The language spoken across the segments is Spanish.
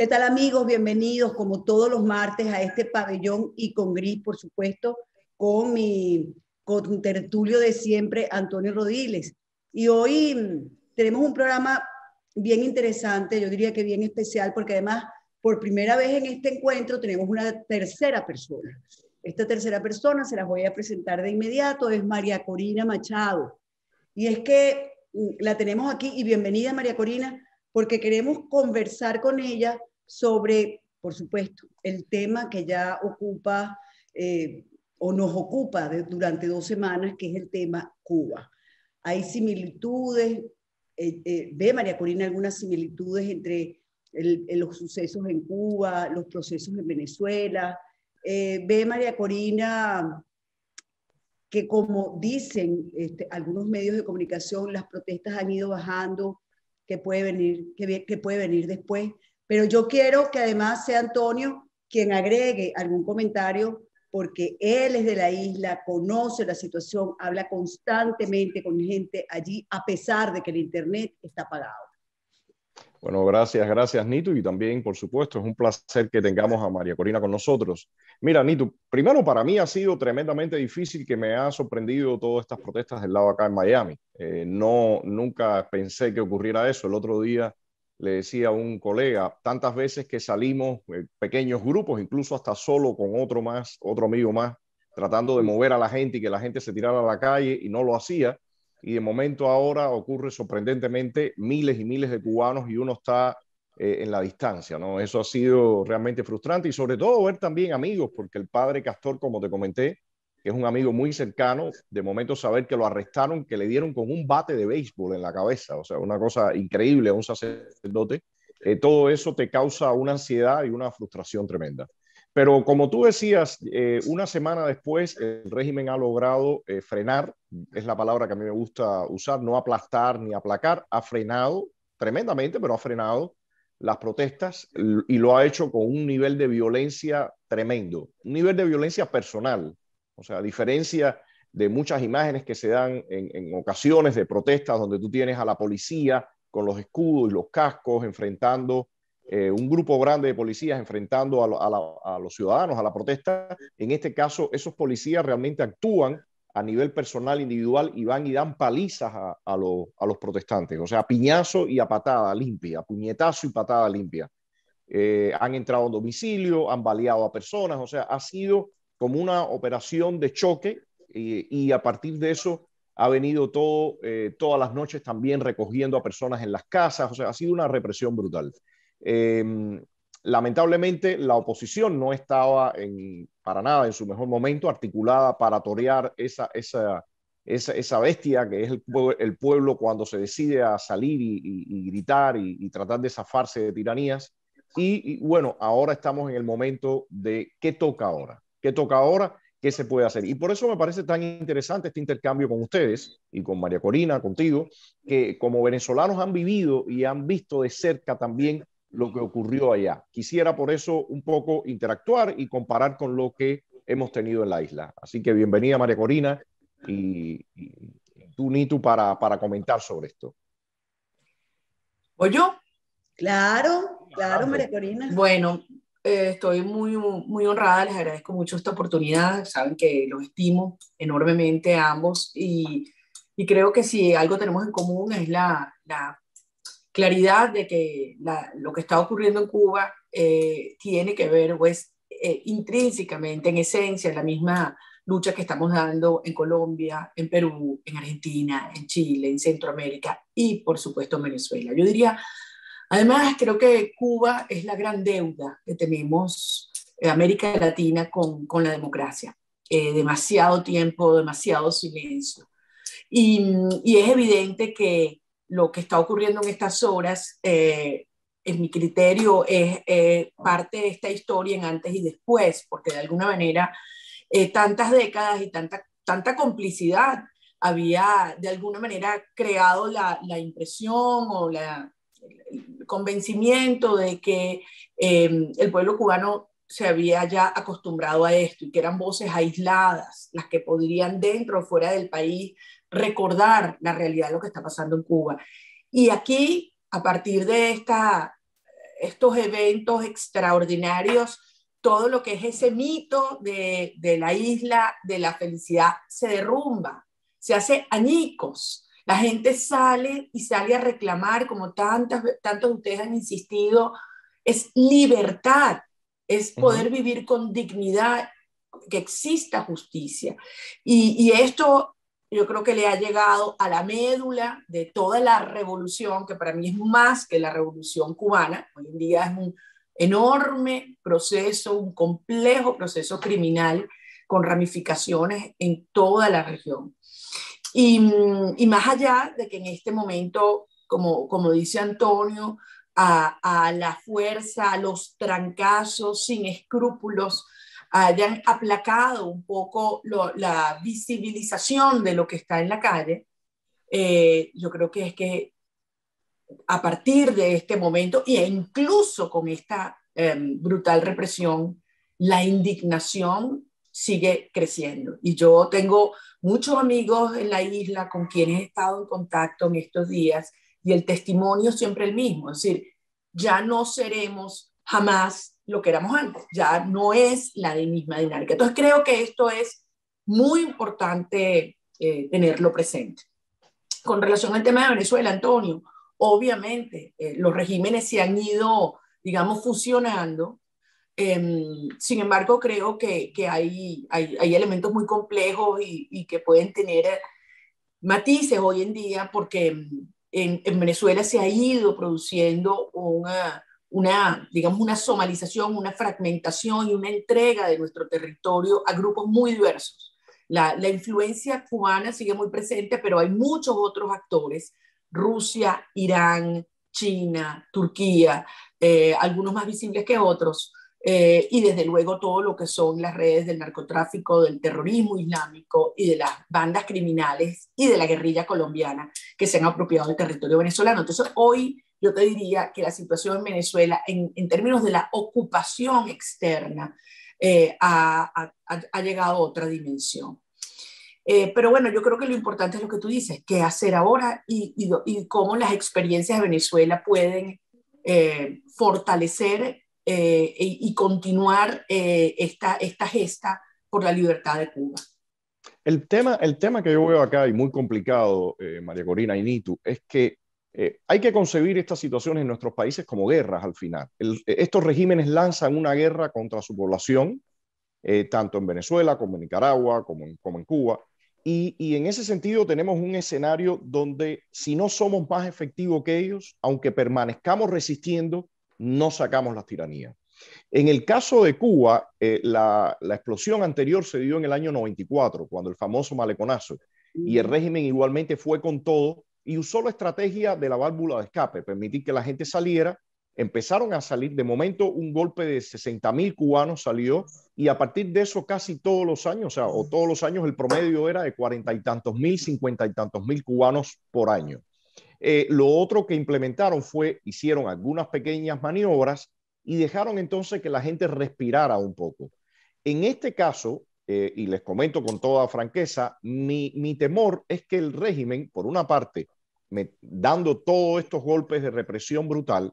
¿Qué tal, amigos? Bienvenidos como todos los martes a este pabellón y con Gris, por supuesto, con mi contertulio de siempre, Antonio Rodiles. Y hoy tenemos un programa bien interesante, yo diría que bien especial, porque además por primera vez en este encuentro tenemos una tercera persona. Esta tercera persona se las voy a presentar de inmediato, es María Corina Machado. Y es que la tenemos aquí, y bienvenida María Corina, porque queremos conversar con ella sobre, por supuesto, el tema que ya ocupa o nos ocupa durante 2 semanas, que es el tema Cuba. Hay similitudes, ve María Corina algunas similitudes entre los sucesos en Cuba, los procesos en Venezuela. Ve María Corina que, como dicen algunos medios de comunicación, las protestas han ido bajando, que puede venir después. Pero yo quiero que además sea Antonio quien agregue algún comentario, porque él es de la isla, conoce la situación, habla constantemente con gente allí, a pesar de que el internet está apagado. Bueno, gracias Nito, y también, por supuesto, es un placer que tengamos a María Corina con nosotros. Mira, Nito, primero para mí ha sido tremendamente difícil, que me ha sorprendido todas estas protestas del lado acá en Miami. Nunca pensé que ocurriera eso. El otro día le decía a un colega, tantas veces que salimos pequeños grupos, incluso hasta solo con otro amigo más, tratando de mover a la gente y que la gente se tirara a la calle, y no lo hacía. Y de momento ahora ocurre sorprendentemente, miles y miles de cubanos, y uno está en la distancia, ¿no? Eso ha sido realmente frustrante, y sobre todo ver también amigos, porque el padre Castor, como te comenté, que es un amigo muy cercano, de momento saber que lo arrestaron, que le dieron con un bate de béisbol en la cabeza, o sea, una cosa increíble a un sacerdote, todo eso te causa una ansiedad y una frustración tremenda. Pero como tú decías, una semana después el régimen ha logrado frenar, es la palabra que a mí me gusta usar, no aplastar ni aplacar, ha frenado tremendamente, pero ha frenado las protestas, y lo ha hecho con un nivel de violencia tremendo, un nivel de violencia personal. O sea, a diferencia de muchas imágenes que se dan en ocasiones de protestas donde tú tienes a la policía con los escudos y los cascos enfrentando un grupo grande de policías enfrentando a los ciudadanos, a la protesta. En este caso, esos policías realmente actúan a nivel personal, individual, y van y dan palizas a los protestantes. O sea, a piñazo y a patada limpia, a puñetazo y patada limpia. Han entrado en domicilio, han baleado a personas. O sea, ha sido como una operación de choque, y a partir de eso ha venido todas las noches también recogiendo a personas en las casas. O sea, ha sido una represión brutal. Lamentablemente la oposición no estaba para nada en su mejor momento, articulada para torear esa bestia que es el pueblo, cuando se decide a salir y gritar y tratar de zafarse de tiranías. Y bueno, ahora estamos en el momento de qué toca ahora, qué se puede hacer. Y por eso me parece tan interesante este intercambio con ustedes y con María Corina, contigo, que como venezolanos han vivido y han visto de cerca también lo que ocurrió allá. Quisiera por eso un poco interactuar y comparar con lo que hemos tenido en la isla. Así que bienvenida María Corina, y tú, Nitu, para comentar sobre esto. ¿O yo? Claro, Adelante. María Corina. Bueno, estoy muy honrada, les agradezco mucho esta oportunidad, saben que los estimo enormemente a ambos, y creo que si algo tenemos en común es la claridad de que lo que está ocurriendo en Cuba tiene que ver, pues, intrínsecamente, en esencia, la misma lucha que estamos dando en Colombia, en Perú, en Argentina, en Chile, en Centroamérica y, por supuesto, en Venezuela. Yo diría, además, creo que Cuba es la gran deuda que tenemos América Latina con la democracia. Demasiado tiempo, demasiado silencio. Y es evidente que lo que está ocurriendo en estas horas, en mi criterio, es parte de esta historia en antes y después, porque de alguna manera tantas décadas y tanta complicidad había de alguna manera creado la impresión o el convencimiento de que el pueblo cubano se había ya acostumbrado a esto, y que eran voces aisladas las que podrían, dentro o fuera del país, recordar la realidad de lo que está pasando en Cuba. Y aquí, a partir de esta estos eventos extraordinarios, todo lo que es ese mito de la isla de la felicidad se derrumba, se hace añicos. La gente sale y sale a reclamar, como tantos de ustedes han insistido, es libertad, es poder vivir con dignidad, que exista justicia. Y esto yo creo que le ha llegado a la médula de toda la revolución, que para mí es más que la revolución cubana. Hoy en día es un enorme proceso, un complejo proceso criminal con ramificaciones en toda la región. Y más allá de que en este momento, como dice Antonio, a la fuerza, a los trancazos sin escrúpulos, hayan aplacado un poco la visibilización de lo que está en la calle, yo creo que es que a partir de este momento, e incluso con esta brutal represión, la indignación sigue creciendo. Y yo tengo muchos amigos en la isla con quienes he estado en contacto en estos días y el testimonio es siempre el mismo, es decir, ya no seremos jamás lo que éramos antes, ya no es la misma dinámica. Entonces creo que esto es muy importante tenerlo presente. Con relación al tema de Venezuela, Antonio, obviamente los regímenes se han ido, digamos, fusionando. Sin embargo, creo que hay elementos muy complejos y que pueden tener matices hoy en día, porque en Venezuela se ha ido produciendo digamos, una somalización, una fragmentación y una entrega de nuestro territorio a grupos muy diversos. La influencia cubana sigue muy presente, pero hay muchos otros actores, Rusia, Irán, China, Turquía, algunos más visibles que otros, y desde luego todo lo que son las redes del narcotráfico, del terrorismo islámico y de las bandas criminales y de la guerrilla colombiana que se han apropiado del territorio venezolano. Entonces hoy yo te diría que la situación en Venezuela en términos de la ocupación externa ha llegado a otra dimensión. Pero bueno, yo creo que lo importante es lo que tú dices, qué hacer ahora y cómo las experiencias de Venezuela pueden fortalecer y continuar esta gesta por la libertad de Cuba. El tema que yo veo acá y muy complicado, María Corina y Nitu, es que hay que concebir estas situaciones en nuestros países como guerras al final. Estos regímenes lanzan una guerra contra su población, tanto en Venezuela como en Nicaragua, como en Cuba. Y en ese sentido tenemos un escenario donde si no somos más efectivos que ellos, aunque permanezcamos resistiendo, no sacamos las tiranías. En el caso de Cuba, la explosión anterior se dio en el año 94, cuando el famoso maleconazo, y el régimen igualmente fue con todo y usó la estrategia de la válvula de escape, permitir que la gente saliera. Empezaron a salir, de momento un golpe de 60.000 cubanos salió y a partir de eso casi todos los años, o todos los años el promedio era de 40 y tantos mil, 50 y tantos mil cubanos por año. Lo otro que implementaron hicieron algunas pequeñas maniobras y dejaron entonces que la gente respirara un poco. En este caso, y les comento con toda franqueza, mi temor es que el régimen, por una parte, dando todos estos golpes de represión brutal,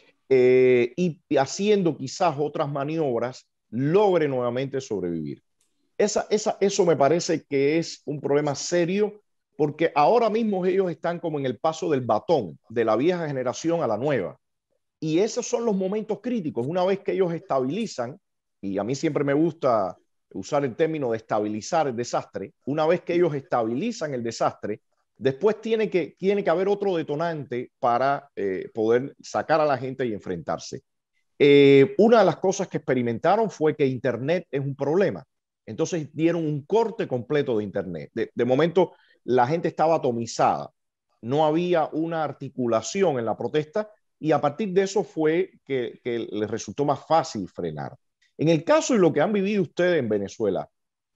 y haciendo quizás otras maniobras, logre nuevamente sobrevivir. Eso me parece que es un problema serio, porque ahora mismo ellos están como en el paso del batón, de la vieja generación a la nueva. Y esos son los momentos críticos. Una vez que ellos estabilizan, y a mí siempre me gusta usar el término de estabilizar el desastre, una vez que ellos estabilizan el desastre, después tiene que haber otro detonante para poder sacar a la gente y enfrentarse. Una de las cosas que experimentaron fue que Internet es un problema. Entonces dieron un corte completo de Internet. De momento la gente estaba atomizada. No había una articulación en la protesta y a partir de eso fue que les resultó más fácil frenar. En el caso de lo que han vivido ustedes en Venezuela,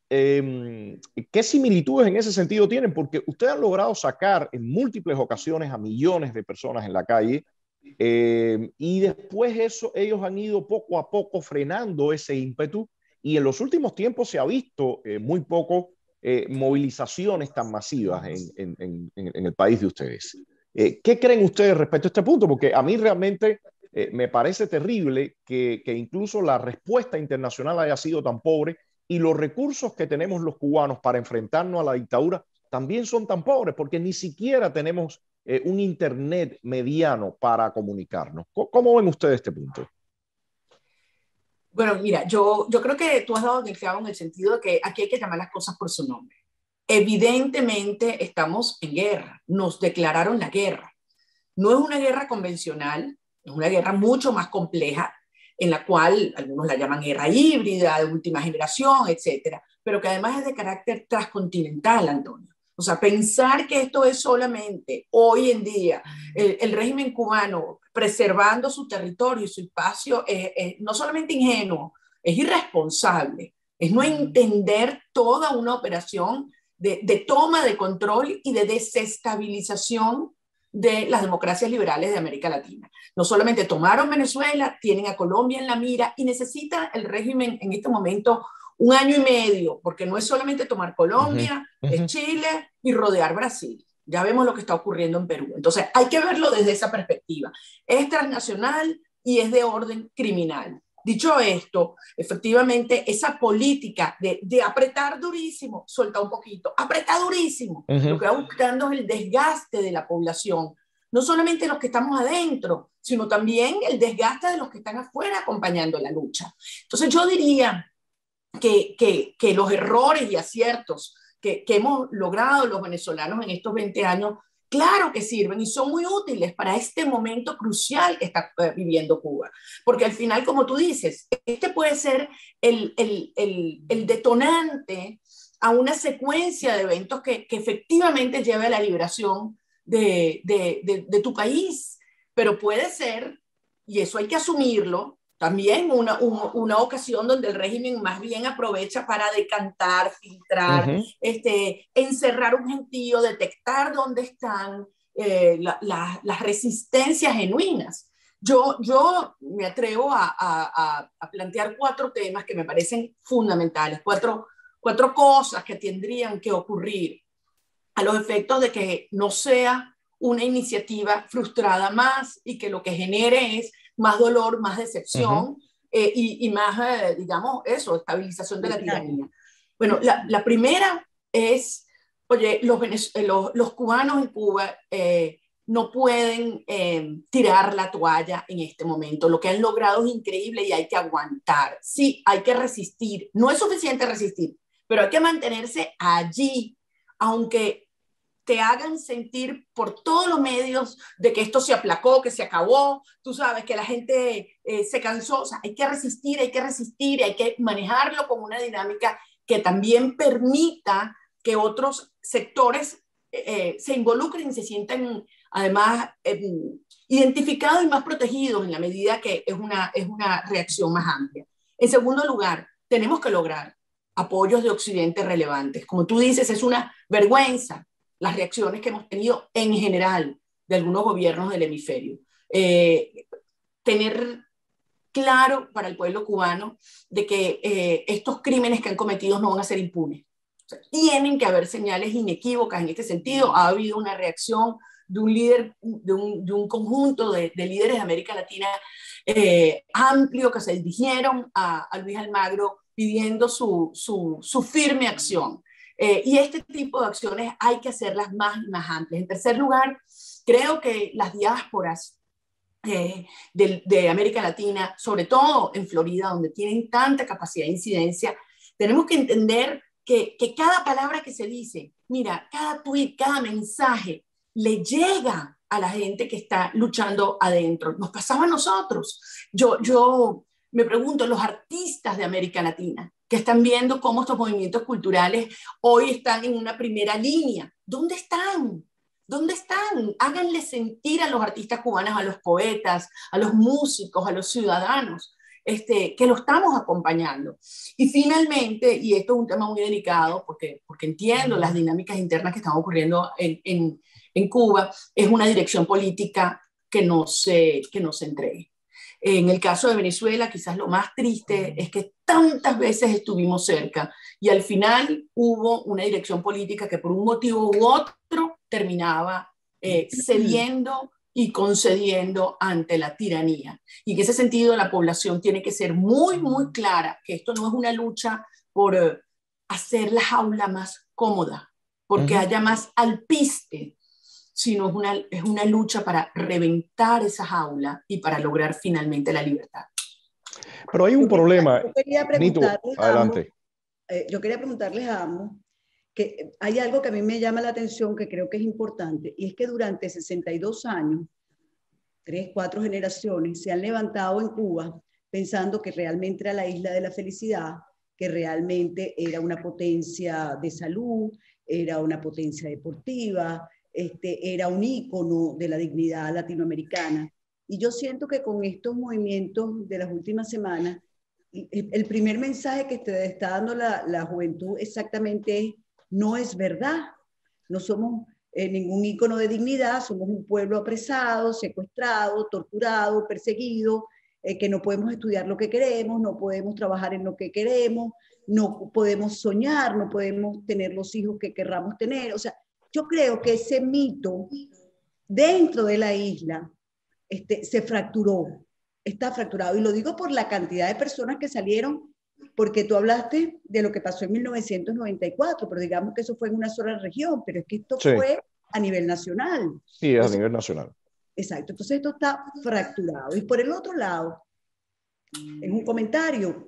¿qué similitudes en ese sentido tienen? Porque ustedes han logrado sacar en múltiples ocasiones a millones de personas en la calle y después ellos han ido poco a poco frenando ese ímpetu y en los últimos tiempos se ha visto muy poco movilizaciones tan masivas en el país de ustedes. ¿Qué creen ustedes respecto a este punto? Porque a mí realmente Me parece terrible que incluso la respuesta internacional haya sido tan pobre y los recursos que tenemos los cubanos para enfrentarnos a la dictadura también son tan pobres, porque ni siquiera tenemos un internet mediano para comunicarnos. ¿Cómo ven ustedes este punto? Bueno, mira, yo creo que tú has dado el clavo en el sentido de que aquí hay que llamar las cosas por su nombre. Evidentemente estamos en guerra, nos declararon la guerra. No es una guerra convencional, es una guerra mucho más compleja, en la cual algunos la llaman guerra híbrida, de última generación, etcétera, pero que además es de carácter transcontinental, Antonio. O sea, pensar que esto es solamente hoy en día el régimen cubano preservando su territorio y su espacio es no solamente ingenuo, es irresponsable, es no entender toda una operación de toma de control y de desestabilización de las democracias liberales de América Latina. No solamente tomaron Venezuela, tienen a Colombia en la mira y necesita el régimen en este momento 1 año y medio, porque no es solamente tomar Colombia, es Chile y rodear Brasil. Ya vemos lo que está ocurriendo en Perú. Entonces hay que verlo desde esa perspectiva. Es transnacional y es de orden criminal. Dicho esto, efectivamente, esa política de apretar durísimo, suelta un poquito, apretar durísimo, lo que va buscando es el desgaste de la población, no solamente los que estamos adentro, sino también el desgaste de los que están afuera acompañando la lucha. Entonces yo diría que los errores y aciertos que hemos logrado los venezolanos en estos 20 años, claro que sirven y son muy útiles para este momento crucial que está viviendo Cuba. Porque al final, como tú dices, este puede ser el detonante a una secuencia de eventos que efectivamente lleve a la liberación de tu país. Pero puede ser, y eso hay que asumirlo, también una ocasión donde el régimen más bien aprovecha para decantar, filtrar, encerrar un gentío, detectar dónde están las resistencias genuinas. Yo me atrevo a plantear 4 temas que me parecen fundamentales, cuatro cosas que tendrían que ocurrir a los efectos de que no sea una iniciativa frustrada más y que lo que genere es más dolor, más decepción y más, digamos, eso, estabilización de la tiranía. Bueno, la primera es, oye, los cubanos en Cuba no pueden tirar la toalla en este momento. Lo que han logrado es increíble y hay que aguantar. Sí, hay que resistir. No es suficiente resistir, pero hay que mantenerse allí, aunque te hagan sentir por todos los medios de que esto se aplacó, que se acabó, tú sabes, que la gente se cansó. O sea, hay que resistir y hay que manejarlo como una dinámica que también permita que otros sectores se involucren y se sientan además identificados y más protegidos en la medida que es una reacción más amplia. En segundo lugar, tenemos que lograr apoyos de Occidente relevantes. Como tú dices, es una vergüenza las reacciones que hemos tenido en general de algunos gobiernos del hemisferio. Tener claro para el pueblo cubano de que estos crímenes que han cometido no van a ser impunes. O sea, tienen que haber señales inequívocas en este sentido. Ha habido una reacción de un líder, de un conjunto de líderes de América Latina amplio que se dirigieron a Luis Almagro pidiendo su firme acción. Y este tipo de acciones hay que hacerlas más y más amplias. En tercer lugar, creo que las diásporas de América Latina, sobre todo en Florida, donde tienen tanta capacidad de incidencia, tenemos que entender que cada palabra que se dice, mira, cada tweet, cada mensaje, le llega a la gente que está luchando adentro. Nos pasaba a nosotros. Yo me pregunto, los artistas de América Latina, que están viendo cómo estos movimientos culturales hoy están en una primera línea. ¿Dónde están? ¿Dónde están? Háganle sentir a los artistas cubanos, a los poetas, a los músicos, a los ciudadanos, que lo estamos acompañando. Y finalmente, y esto es un tema muy delicado, porque entiendo las dinámicas internas que están ocurriendo en Cuba, es una dirección política que no se entregue. En el caso de Venezuela, quizás lo más triste es que tantas veces estuvimos cerca y al final hubo una dirección política que por un motivo u otro terminaba cediendo y concediendo ante la tiranía. Y en ese sentido la población tiene que ser muy, muy clara que esto no es una lucha por hacer la jaula más cómoda, porque haya más alpiste, sino es una lucha para reventar esa jaula y para lograr finalmente la libertad. Pero hay un problema, yo quería Nito, preguntarles adelante. yo quería preguntarles a ambos que hay algo que a mí me llama la atención que creo que es importante, y es que durante 62 años, 3, 4 generaciones, se han levantado en Cuba pensando que realmente era la isla de la felicidad, que realmente era una potencia de salud, era una potencia deportiva, era un ícono de la dignidad latinoamericana. Y yo siento que con estos movimientos de las últimas semanas, el primer mensaje que te está dando la juventud exactamente es, no es verdad, no somos ningún ícono de dignidad, somos un pueblo apresado, secuestrado, torturado, perseguido, que no podemos estudiar lo que queremos, no podemos trabajar en lo que queremos, no podemos soñar, no podemos tener los hijos que querramos tener. O sea, yo creo que ese mito dentro de la isla se fracturó, está fracturado. Y lo digo por la cantidad de personas que salieron, porque tú hablaste de lo que pasó en 1994, pero digamos que eso fue en una sola región, pero es que esto Sí. fue a nivel nacional. Sí, es Entonces, a nivel nacional. Exacto, entonces esto está fracturado. Y por el otro lado, en un comentario,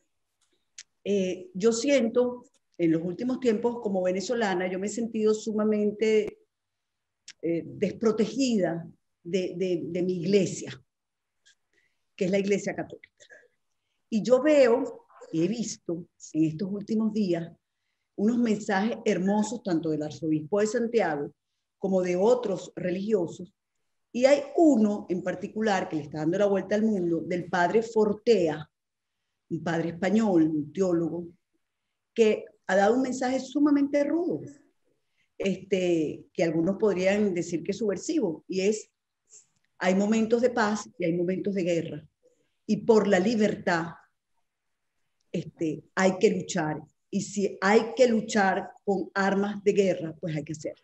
yo siento, en los últimos tiempos como venezolana, yo me he sentido sumamente desprotegida de mi iglesia, que es la Iglesia Católica. Y yo veo y he visto en estos últimos días unos mensajes hermosos tanto del arzobispo de Santiago como de otros religiosos, y hay uno en particular que le está dando la vuelta al mundo, del padre Fortea, un padre español, un teólogo, que ha dado un mensaje sumamente rudo, que algunos podrían decir que es subversivo, y es, hay momentos de paz y hay momentos de guerra, y por la libertad hay que luchar, y si hay que luchar con armas de guerra, pues hay que hacerlo.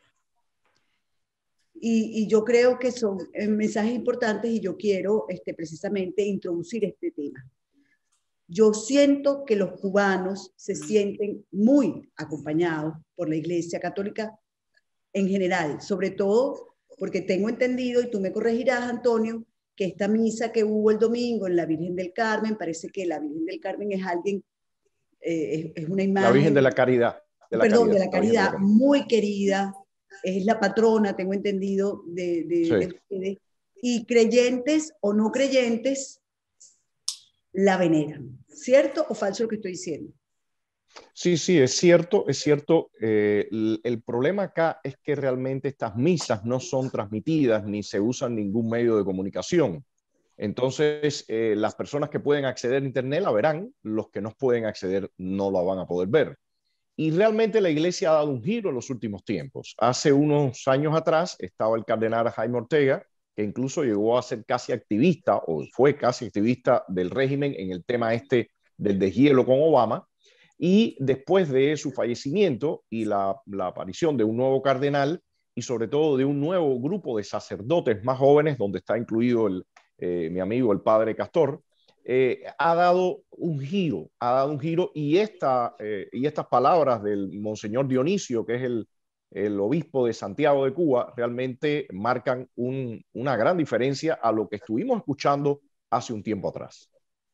Y yo creo que son mensajes importantes y yo quiero precisamente introducir este tema. Yo siento que los cubanos se sienten muy acompañados por la Iglesia Católica en general, sobre todo porque tengo entendido, y tú me corregirás, Antonio, que esta misa que hubo el domingo en la Virgen del Carmen, parece que la Virgen del Carmen es alguien, es una imagen... La Virgen de la Caridad. De la Caridad, muy querida, es la patrona, tengo entendido, de ustedes, y creyentes o no creyentes la veneran. ¿Cierto o falso lo que estoy diciendo? Sí, sí, es cierto, es cierto. El problema acá es que realmente estas misas no son transmitidas ni se usan ningún medio de comunicación. Entonces, las personas que pueden acceder a Internet la verán, los que no pueden acceder no la van a poder ver. Y realmente la iglesia ha dado un giro en los últimos tiempos. Hace unos años atrás estaba el cardenal Jaime Ortega, que incluso llegó a ser casi activista, o fue casi activista del régimen en el tema del deshielo con Obama. Y después de su fallecimiento y la aparición de un nuevo cardenal y sobre todo de un nuevo grupo de sacerdotes más jóvenes, donde está incluido mi amigo el padre Castor, ha dado un giro, y estas palabras del Monseñor Dionisio, que es el obispo de Santiago de Cuba, realmente marcan una gran diferencia a lo que estuvimos escuchando hace un tiempo atrás.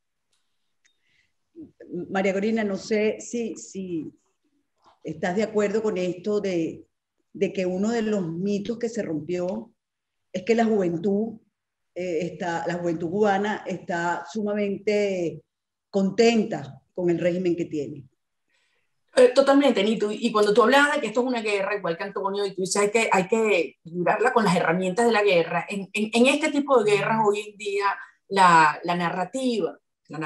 María Corina, no sé si estás de acuerdo con esto de que uno de los mitos que se rompió es que la juventud cubana está sumamente contenta con el régimen que tiene. Totalmente, Nito. Y cuando tú hablabas de que esto es una guerra, igual que Antonio, y tú dices hay que librarla con las herramientas de la guerra, en este tipo de guerras hoy en día la narrativa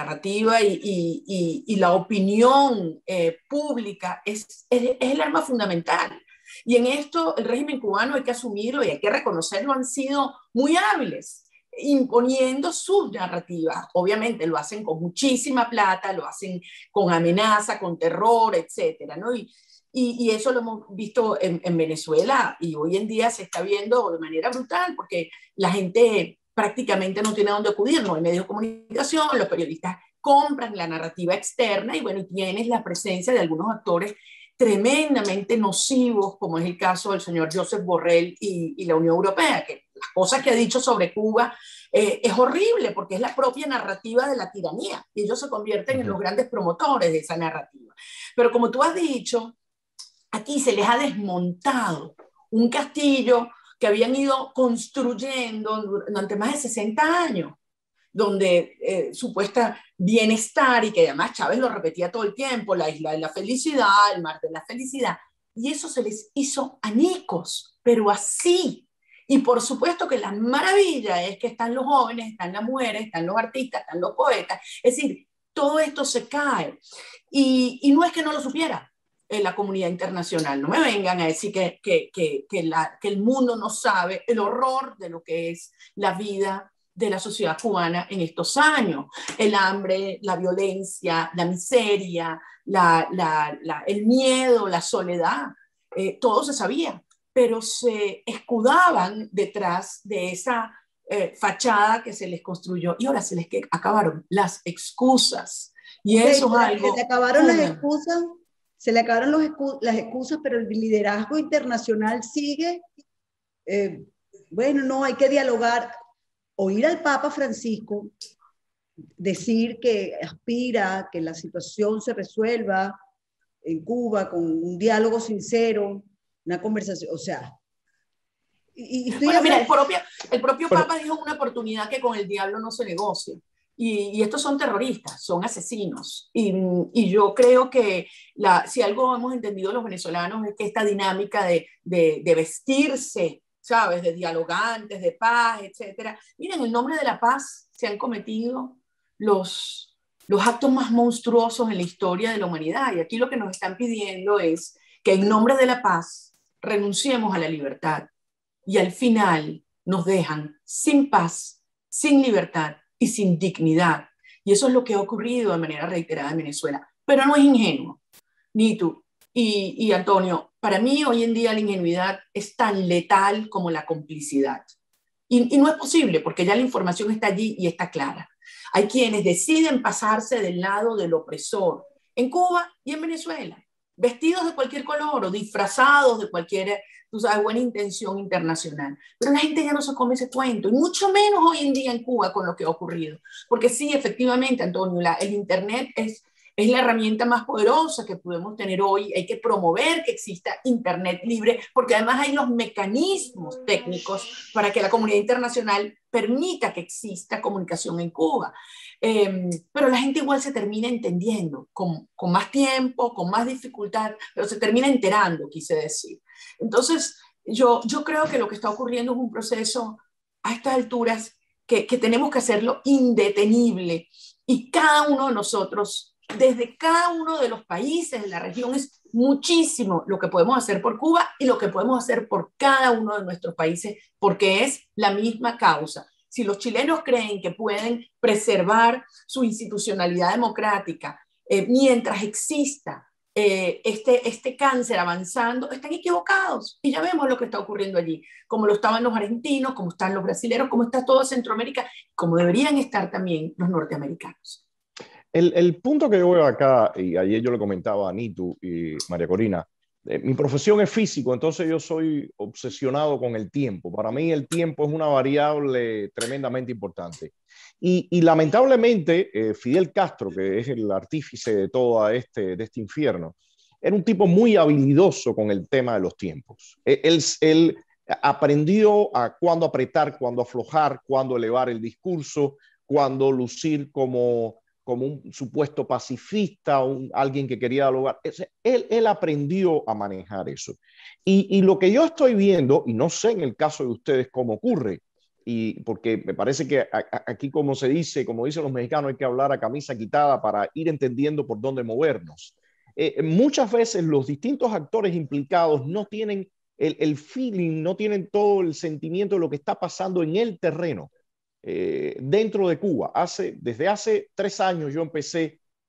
y la opinión pública es el arma fundamental. Y en esto el régimen cubano, hay que asumirlo y hay que reconocerlo, han sido muy hábiles imponiendo sus narrativas. Obviamente lo hacen con muchísima plata, lo hacen con amenaza, con terror, etcétera, ¿no? Y Y eso lo hemos visto en Venezuela y hoy en día se está viendo de manera brutal porque la gente prácticamente no tiene a dónde acudir, no hay medios de comunicación, los periodistas compran la narrativa externa y bueno, tienes la presencia de algunos actores tremendamente nocivos, como es el caso del señor Josep Borrell y la Unión Europea, que las cosas que ha dicho sobre Cuba es horrible porque es la propia narrativa de la tiranía y ellos se convierten en los grandes promotores de esa narrativa. Pero como tú has dicho, aquí se les ha desmontado un castillo que habían ido construyendo durante más de 60 años, donde supuesta bienestar y que además Chávez lo repetía todo el tiempo, la isla de la felicidad, el mar de la felicidad, y eso se les hizo añicos, pero así. Y por supuesto que la maravilla es que están los jóvenes, están las mujeres, están los artistas, están los poetas, es decir, todo esto se cae. Y no es que no lo supiera la comunidad internacional, no me vengan a decir que el mundo no sabe el horror de lo que es la vida de la sociedad cubana en estos años. El hambre, la violencia, la miseria, el miedo, la soledad, todo se sabía, pero se escudaban detrás de esa fachada que se les construyó y ahora se les acabaron las excusas. Y okay, eso es algo... Se le acabaron las excusas, se le acabaron las excusas, pero el liderazgo internacional sigue. Bueno, no, hay que dialogar. Oír al Papa Francisco decir que aspira que la situación se resuelva en Cuba con un diálogo sincero, una conversación, o sea... Bueno, mira, el propio Papa dijo en una oportunidad que con el diablo no se negocia. Y estos son terroristas, son asesinos. Y yo creo que si algo hemos entendido los venezolanos es que esta dinámica de vestirse, ¿sabes?, de dialogantes, de paz, etcétera. Miren, en el nombre de la paz se han cometido los actos más monstruosos en la historia de la humanidad. Y aquí lo que nos están pidiendo es que en nombre de la paz renunciemos a la libertad. Y al final nos dejan sin paz, sin libertad y sin dignidad. Y eso es lo que ha ocurrido de manera reiterada en Venezuela. Pero no es ingenuo, Nitu y Antonio. Para mí hoy en día la ingenuidad es tan letal como la complicidad. Y no es posible porque ya la información está allí y está clara. Hay quienes deciden pasarse del lado del opresor en Cuba y en Venezuela, vestidos de cualquier color o disfrazados de cualquier, tú sabes, buena intención internacional. Pero la gente ya no se come ese cuento, y mucho menos hoy en día en Cuba con lo que ha ocurrido. Porque sí, efectivamente, Antonio, el Internet es la herramienta más poderosa que podemos tener hoy. Hay que promover que exista Internet libre, porque además hay los mecanismos técnicos para que la comunidad internacional permita que exista comunicación en Cuba. Pero la gente igual se termina entendiendo, con más tiempo, con más dificultad, pero se termina enterando, quise decir. Entonces, yo creo que lo que está ocurriendo es un proceso a estas alturas que tenemos que hacerlo indetenible, y cada uno de nosotros, desde cada uno de los países de la región, es muchísimo lo que podemos hacer por Cuba y lo que podemos hacer por cada uno de nuestros países, porque es la misma causa. Si los chilenos creen que pueden preservar su institucionalidad democrática mientras exista este cáncer avanzando, están equivocados. Y ya vemos lo que está ocurriendo allí, como lo estaban los argentinos, como están los brasileños, como está toda Centroamérica, como deberían estar también los norteamericanos. El punto que yo veo acá, y ayer yo le comentaba a Nitu y María Corina, mi profesión es físico, entonces yo soy obsesionado con el tiempo. Para mí el tiempo es una variable tremendamente importante. Y lamentablemente Fidel Castro, que es el artífice de todo de este infierno, era un tipo muy habilidoso con el tema de los tiempos. Él aprendió a cuándo apretar, cuándo aflojar, cuándo elevar el discurso, cuándo lucir como un supuesto pacifista, alguien que quería dialogar. Él aprendió a manejar eso. Y lo que yo estoy viendo, y no sé en el caso de ustedes cómo ocurre, y porque me parece que aquí, como dicen los mexicanos, hay que hablar a camisa quitada para ir entendiendo por dónde movernos. Muchas veces los distintos actores implicados no tienen el feeling, no tienen todo el sentimiento de lo que está pasando en el terreno. Dentro de Cuba. Desde hace 3 años yo empecé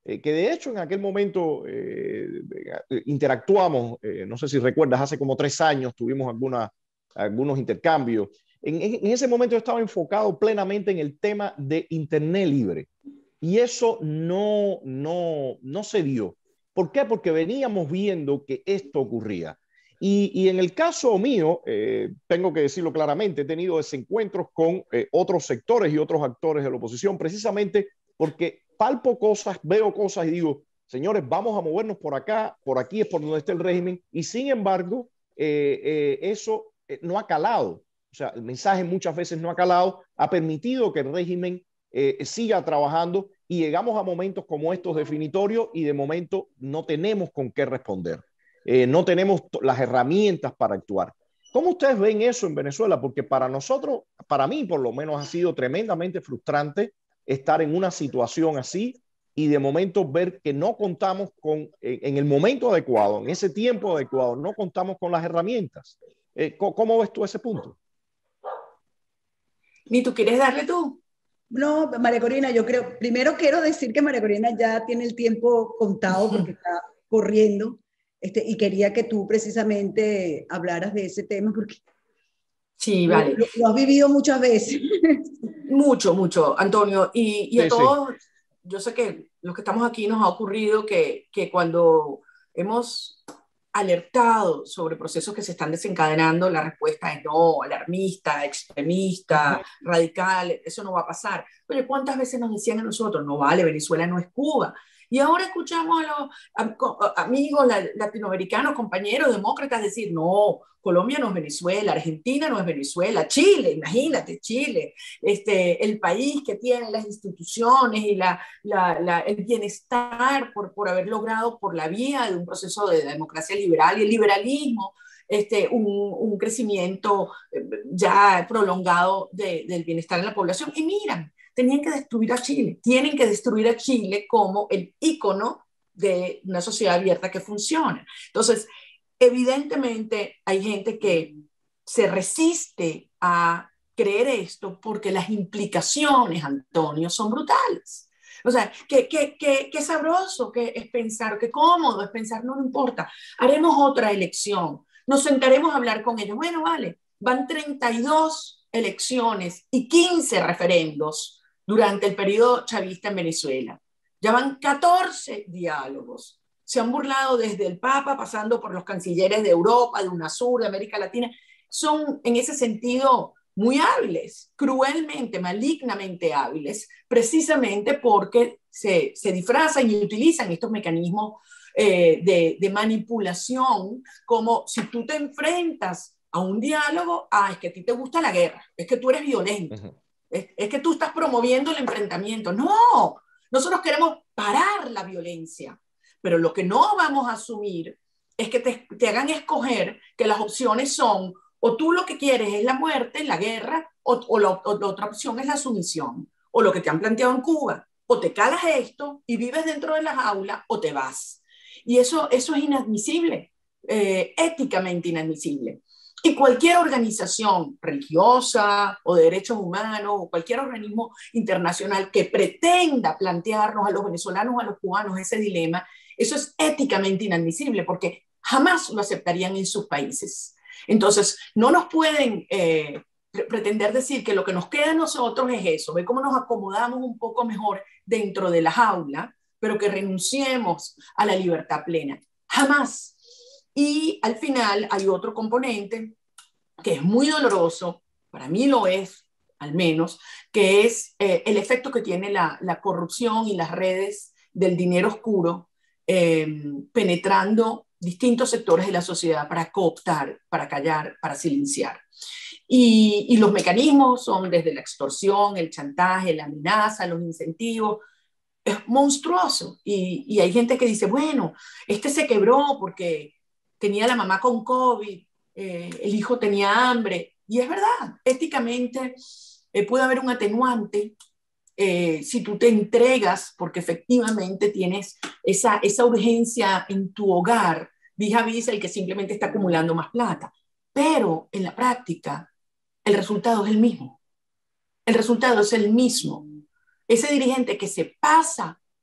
que de hecho en aquel momento interactuamos, no sé si recuerdas, hace como 3 años tuvimos algunos intercambios. En ese momento yo estaba enfocado plenamente en el tema de Internet libre y eso no se dio. ¿Por qué? Porque veníamos viendo que esto ocurría. Y en el caso mío, tengo que decirlo claramente, he tenido desencuentros con otros sectores y otros actores de la oposición, precisamente porque palpo cosas, veo cosas y digo, señores, vamos a movernos por acá, por aquí es por donde está el régimen, y sin embargo, eso no ha calado. O sea, el mensaje muchas veces no ha calado, ha permitido que el régimen siga trabajando y llegamos a momentos como estos definitorios y de momento no tenemos con qué responder. No tenemos las herramientas para actuar. ¿Cómo ustedes ven eso en Venezuela? Porque para nosotros, para mí por lo menos, ha sido tremendamente frustrante estar en una situación así y de momento ver que no contamos con, en el momento adecuado, en ese tiempo adecuado, no contamos con las herramientas. ¿Cómo ves tú ese punto? ¿Ni tú quieres darle tú? No, María Corina, yo creo, primero quiero decir que María Corina ya tiene el tiempo contado porque está corriendo, y quería que tú precisamente hablaras de ese tema porque Sí, vale. lo has vivido muchas veces. Mucho, mucho, Antonio. Y a Sí, sí. todos, yo sé que los que estamos aquí nos ha ocurrido que cuando hemos alertado sobre procesos que se están desencadenando, la respuesta es no, alarmista, extremista, radical, eso no va a pasar. Oye, ¿cuántas veces nos decían a nosotros, no vale, Venezuela no es Cuba? Y ahora escuchamos a los amigos latinoamericanos, compañeros demócratas decir, no, Colombia no es Venezuela, Argentina no es Venezuela, Chile, imagínate, Chile, el país que tiene las instituciones y el bienestar por haber logrado por la vía de un proceso de democracia liberal y el liberalismo, un crecimiento ya prolongado del bienestar en la población. Y miran, tenían que destruir a Chile, tienen que destruir a Chile como el ícono de una sociedad abierta que funciona. Entonces, evidentemente hay gente que se resiste a creer esto porque las implicaciones, Antonio, son brutales. O sea, qué sabroso que es pensar, qué cómodo es pensar, no importa, haremos otra elección, nos sentaremos a hablar con ellos. Bueno, vale, van 32 elecciones y 15 referendos durante el periodo chavista en Venezuela. Ya van 14 diálogos. Se han burlado desde el Papa, pasando por los cancilleres de Europa, de UNASUR, de América Latina. Son en ese sentido muy hábiles, cruelmente, malignamente hábiles, precisamente porque se disfrazan y utilizan estos mecanismos de manipulación, como si tú te enfrentas a un diálogo, es que a ti te gusta la guerra, es que tú eres violento, es que tú estás promoviendo el enfrentamiento. No, nosotros queremos parar la violencia, pero lo que no vamos a asumir es que te hagan escoger que las opciones son o tú lo que quieres es la muerte, la guerra, o la otra opción es la sumisión, o lo que te han planteado en Cuba, o te cagas esto y vives dentro de las aulas o te vas. Y eso es inadmisible, éticamente inadmisible. Y cualquier organización religiosa o de derechos humanos o cualquier organismo internacional que pretenda plantearnos a los venezolanos o a los cubanos ese dilema, eso es éticamente inadmisible porque jamás lo aceptarían en sus países. Entonces, no nos pueden pretender decir que lo que nos queda a nosotros es eso, ver cómo nos acomodamos un poco mejor dentro de la jaula, pero que renunciemos a la libertad plena. Jamás. Y al final hay otro componente que es muy doloroso, para mí lo es, al menos, que es el efecto que tiene la corrupción y las redes del dinero oscuro penetrando distintos sectores de la sociedad para cooptar, para callar, para silenciar. Y los mecanismos son desde la extorsión, el chantaje, la amenaza, los incentivos. Es monstruoso. Y hay gente que dice, bueno, se quebró porque tenía la mamá con COVID, el hijo tenía hambre. Y es verdad, éticamente puede haber un atenuante si tú te entregas porque efectivamente tienes esa urgencia en tu hogar, vis a vis el que simplemente está acumulando más plata. Pero en la práctica, el resultado es el mismo. El resultado es el mismo. Ese dirigente que se pasa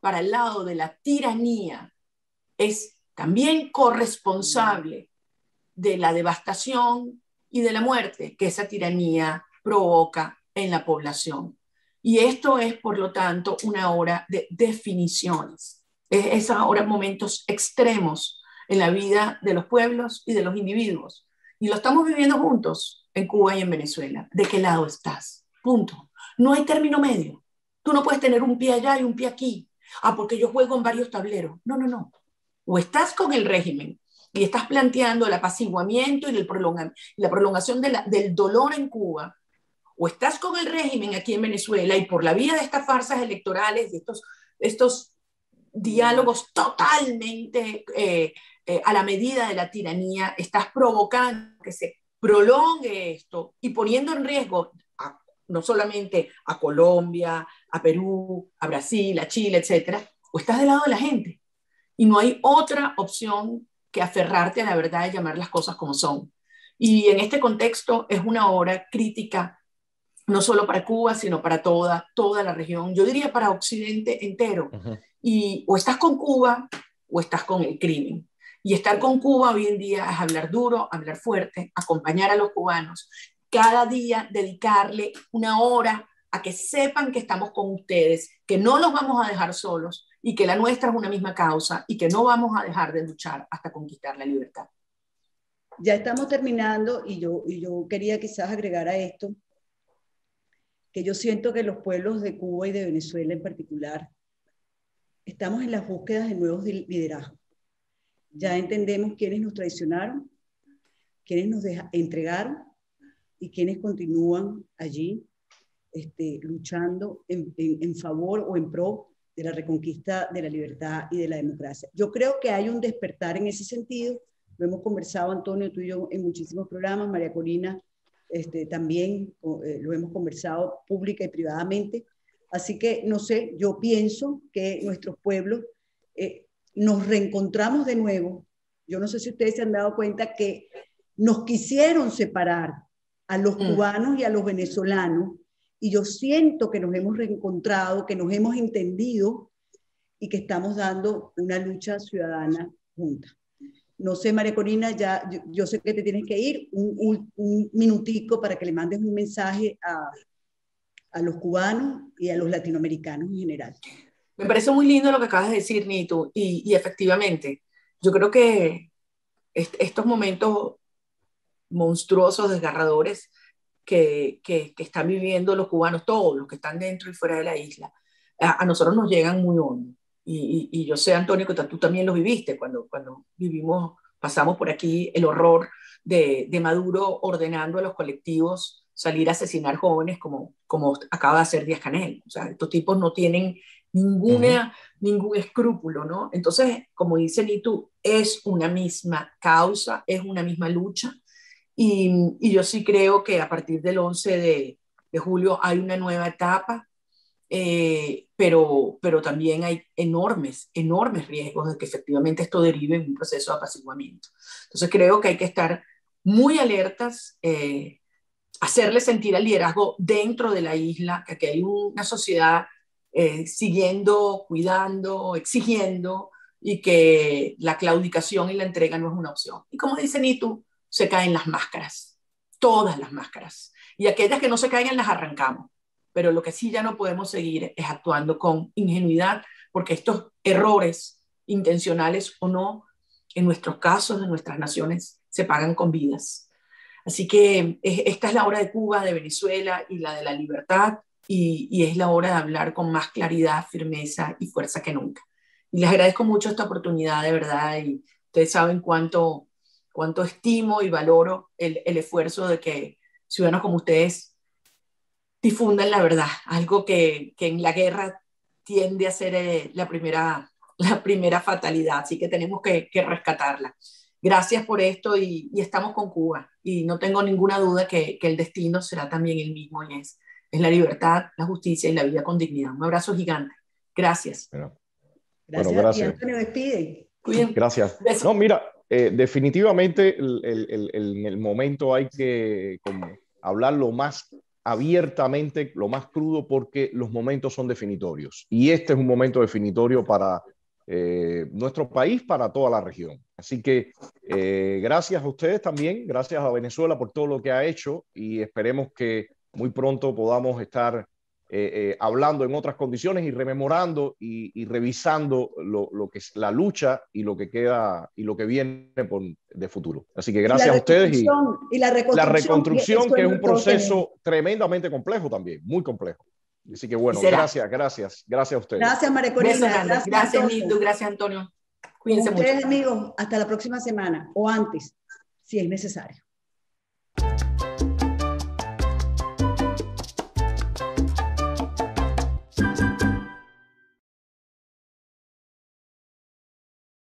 para el lado de la tiranía, es también corresponsable de la devastación y de la muerte que esa tiranía provoca en la población. Y esto es, por lo tanto, una hora de definiciones. Es ahora momentos extremos en la vida de los pueblos y de los individuos. Y lo estamos viviendo juntos en Cuba y en Venezuela. ¿De qué lado estás? Punto. No hay término medio. Tú no puedes tener un pie allá y un pie aquí. Ah, porque yo juego en varios tableros. No, no, no. O estás con el régimen y estás planteando el apaciguamiento y la prolongación del dolor en Cuba, o estás con el régimen aquí en Venezuela y por la vía de estas farsas electorales, de estos diálogos totalmente a la medida de la tiranía, estás provocando que se prolongue esto y poniendo en riesgo no solamente a Colombia, a Perú, a Brasil, a Chile, etcétera, o estás del lado de la gente. Y no hay otra opción que aferrarte a la verdad y llamar las cosas como son. Y en este contexto es una hora crítica, no solo para Cuba, sino para toda la región, yo diría para Occidente entero. Y o estás con Cuba o estás con el crimen. Y estar con Cuba hoy en día es hablar duro, hablar fuerte, acompañar a los cubanos, cada día dedicarle una hora a que sepan que estamos con ustedes, que no los vamos a dejar solos y que la nuestra es una misma causa y que no vamos a dejar de luchar hasta conquistar la libertad. Ya estamos terminando y yo quería quizás agregar a esto que yo siento que los pueblos de Cuba y de Venezuela en particular estamos en las búsquedas de nuevos liderazgos. Ya entendemos quiénes nos traicionaron, quiénes nos entregaron y quiénes continúan allí luchando en favor o en pro de la reconquista de la libertad y de la democracia. Yo creo que hay un despertar en ese sentido. Lo hemos conversado, Antonio, tú y yo, en muchísimos programas. María Corina también lo hemos conversado pública y privadamente. Así que, no sé, yo pienso que nuestros pueblos nos reencontramos de nuevo. Yo no sé si ustedes se han dado cuenta que nos quisieron separar a los cubanos y a los venezolanos, y yo siento que nos hemos reencontrado, que nos hemos entendido y que estamos dando una lucha ciudadana junta. No sé, María Corina, ya yo sé que te tienes que ir, un minutico para que le mandes un mensaje a los cubanos y a los latinoamericanos en general. Me parece muy lindo lo que acabas de decir, Nito, y efectivamente, yo creo que estos momentos monstruosos, desgarradores que están viviendo los cubanos, todos los que están dentro y fuera de la isla, a nosotros nos llegan muy hondo. Y yo sé, Antonio, que tú también lo viviste cuando pasamos por aquí el horror de Maduro ordenando a los colectivos salir a asesinar jóvenes como acaba de hacer Díaz-Canel. O sea, estos tipos no tienen ningún escrúpulo, ¿no? Entonces, como dice Nitu, es una misma causa, es una misma lucha. Y yo sí creo que a partir del 11 de julio hay una nueva etapa, pero también hay enormes riesgos de que efectivamente esto derive en un proceso de apaciguamiento. Entonces creo que hay que estar muy alertas, hacerle sentir al liderazgo dentro de la isla, que aquí hay una sociedad siguiendo, cuidando, exigiendo, y que la claudicación y la entrega no es una opción. Y como dice Nitu, se caen las máscaras, todas las máscaras, y aquellas que no se caigan las arrancamos. Pero lo que sí ya no podemos seguir es actuando con ingenuidad, porque estos errores, intencionales o no, en nuestros casos, en nuestras naciones, se pagan con vidas. Así que esta es la hora de Cuba, de Venezuela y la de la libertad, y es la hora de hablar con más claridad, firmeza y fuerza que nunca. Y les agradezco mucho esta oportunidad, de verdad, y ustedes saben cuánto estimo y valoro el esfuerzo de que ciudadanos como ustedes difundan la verdad, algo que en la guerra tiende a ser la primera fatalidad, así que tenemos que rescatarla. Gracias por esto y estamos con Cuba, y no tengo ninguna duda que el destino será también el mismo, y es la libertad, la justicia y la vida con dignidad. Un abrazo gigante. Gracias. Gracias a ti, Antonio, despide. Cuídense. Gracias. No, mira, definitivamente en el momento hay que como hablar lo más abiertamente, lo más crudo, porque los momentos son definitorios. Y este es un momento definitorio para nuestro país, para toda la región. Así que gracias a ustedes también, gracias a Venezuela por todo lo que ha hecho, y esperemos que muy pronto podamos estar hablando en otras condiciones y rememorando y revisando lo que es la lucha y lo que queda y lo que viene de futuro. Así que gracias a ustedes, y la reconstrucción, que es un proceso tremendamente complejo también, muy complejo. Así que bueno, gracias a ustedes. Gracias, María Corina. Gracias, Nito. Gracias, Antonio. Cuídense mucho. Ustedes, amigos, hasta la próxima semana o antes, si es necesario.